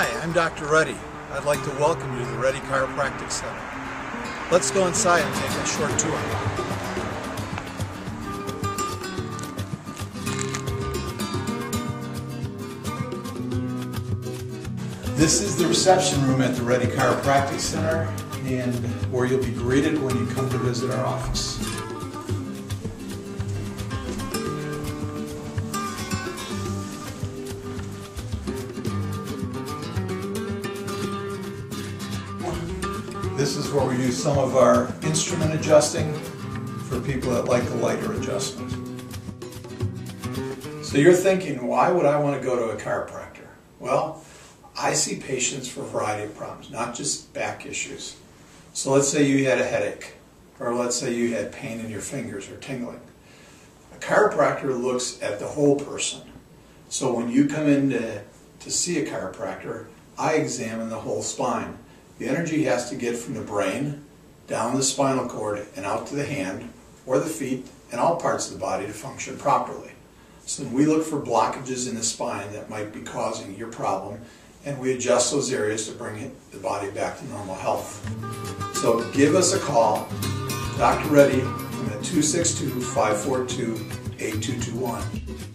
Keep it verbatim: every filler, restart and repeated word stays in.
Hi, I'm Doctor Reddy. I'd like to welcome you to the Reddy Chiropractic Center. Let's go inside and take a short tour. This is the reception room at the Reddy Chiropractic Center, and where you'll be greeted when you come to visit our office. This is where we do some of our instrument adjusting for people that like the lighter adjustment. So you're thinking, why would I want to go to a chiropractor? Well, I see patients for a variety of problems, not just back issues. So let's say you had a headache, or let's say you had pain in your fingers or tingling. A chiropractor looks at the whole person. So when you come in to, to see a chiropractor, I examine the whole spine. The energy has to get from the brain, down the spinal cord, and out to the hand, or the feet, and all parts of the body to function properly. So we look for blockages in the spine that might be causing your problem, and we adjust those areas to bring it, the body back to normal health. So give us a call, Doctor Reddy, from the two six two, five four two, eight two two one.